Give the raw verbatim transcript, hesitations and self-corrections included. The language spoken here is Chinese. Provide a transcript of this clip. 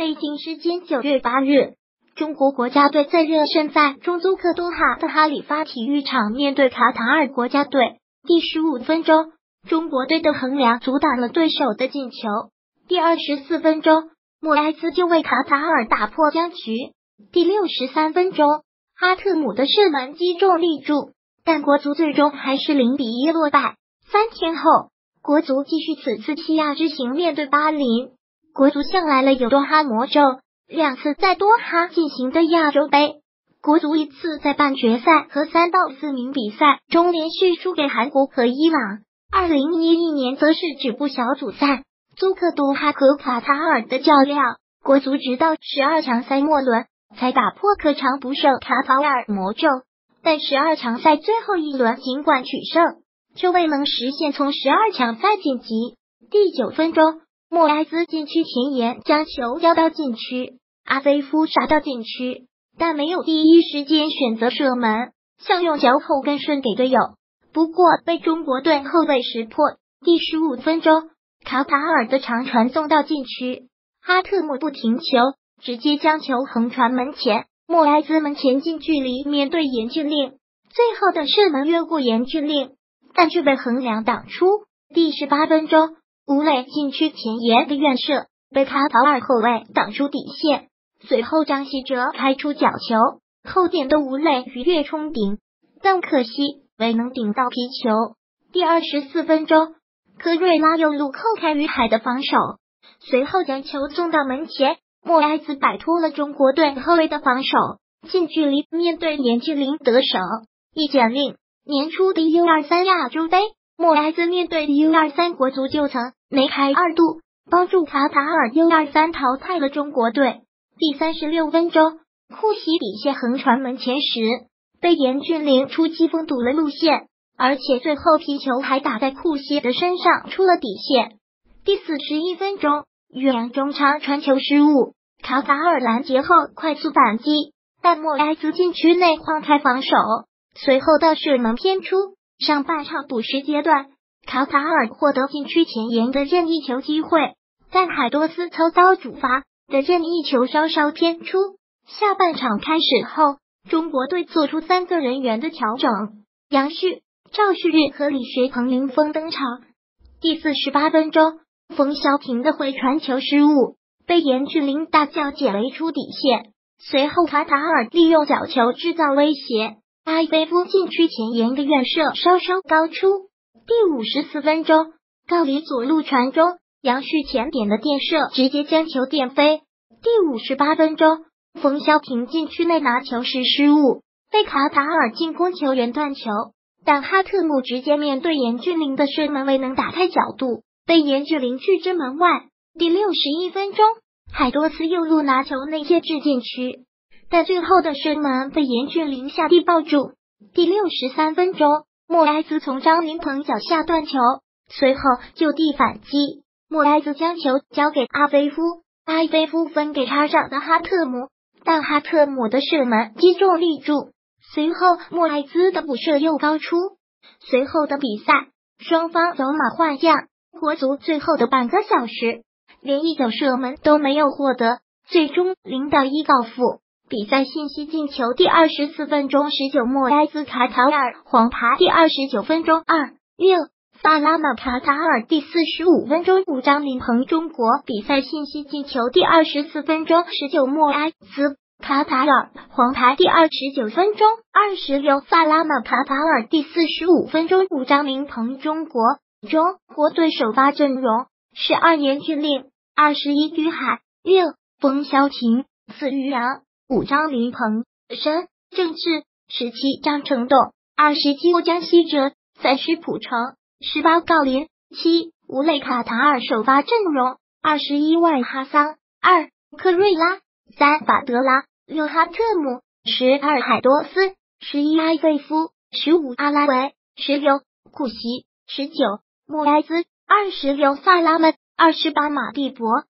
北京时间九月八日，中国国家队在热身赛中租客多哈的哈里发体育场面对卡塔尔国家队。第十五分钟，中国队的横梁阻挡了对手的进球。第二十四分钟，莫埃兹就为卡塔尔打破僵局。第六十三分钟，哈特姆的射门击中立柱，但国足最终还是零比一落败。三天后，国足继续此次西亚之行面对巴林。国足向来了有多哈魔咒，两次在多哈进行的亚洲杯，国足一次在半决赛和三到四名比赛中连续输给韩国和伊朗。二零一一年则是止步小组赛，租客多哈和卡塔尔的较量，国足直到十二强赛末轮才打破客场不胜卡塔尔魔咒，但十二强赛最后一轮尽管取胜，却未能实现从十二强赛晋级。第九分钟，莫埃兹禁区前沿将球交到禁区，阿菲夫杀到禁区，但没有第一时间选择射门，想用脚后跟顺给队友，不过被中国队后卫识破。第十五分钟，卡塔尔的长传送到禁区，哈特姆不停球，直接将球横传门前，莫埃兹门前近距离面对严俊令，最后的射门越过严俊令，但却被横梁挡出。第十八分钟，吴磊禁区前沿的远射被卡塔尔后卫挡出底线，随后张稀哲开出角球，后点的吴磊鱼跃冲顶，但可惜未能顶到皮球。第二十四分钟，科瑞拉右路扣开于海的防守，随后将球送到门前，莫埃兹摆脱了中国队后卫的防守，近距离面对严俊凌得手。一简令，年初的 U 二十三 亚洲杯，莫埃兹面对 U 二十三 国足就曾梅开二度，帮助卡塔尔 U 二十三 淘汰了中国队。第三十六分钟，库西底线横传门前时，被严俊凌出击封堵了路线，而且最后皮球还打在库西的身上出了底线。第四十一分钟，岳阳中场传球失误，卡塔尔拦截后快速反击，但莫埃兹禁区内晃开防守，随后的射门偏出。上半场补时阶段，卡塔尔获得禁区前沿的任意球机会，但海多斯操刀主罚的任意球稍稍偏出。下半场开始后，中国队做出三个人员的调整，杨旭、赵旭日和李学鹏零封登场。第四十八分钟，冯潇霆的回传球失误，被严俊凌大脚解围出底线，随后卡塔尔利用角球制造威胁，阿菲夫禁区前沿的远射稍稍高出。第五十四分钟，郜林左路传中，杨旭前点的垫射直接将球垫飞。第五十八分钟，冯潇霆禁区内拿球时失误，被卡塔尔进攻球员断球，但哈特姆直接面对严俊凌的射门未能打开角度，被严俊凌拒之门外。第六十一分钟，海多斯右路拿球内切至禁区，但最后的射门被严俊凌下地抱住。第六十三分钟，莫埃兹从张琳芃脚下断球，随后就地反击，莫埃兹将球交给阿菲夫，阿菲夫分给插上的哈特姆，但哈特姆的射门击中立柱，随后莫埃兹的补射又高出。随后的比赛，双方走马换将，国足最后的半个小时连一脚射门都没有获得，最终零比一告负。比赛信息进球第二十四分钟十九莫埃兹卡塔尔黄牌，第二十九分钟二六萨拉马卡塔尔，第四十五分钟五张琳芃中国。比赛信息进球第二十四分钟十九莫埃兹卡塔尔黄牌，第二十九分钟二十六萨拉马卡塔尔，第四十五分钟五张琳芃中国。中国队首发阵容：十二严俊令，二十一于海，六冯潇霆，四于洋，五张琳芃，申郑智，十七张成栋，二十七江稀哲，三十蒲程，十八郜林，七吴磊。卡塔尔首发阵容：二十一万哈桑，二科瑞拉，三法德拉，六哈特姆，十二海多斯，十一埃费夫，十五阿拉维，十六库西，十九莫埃兹，二十六萨拉曼，二十八马蒂博。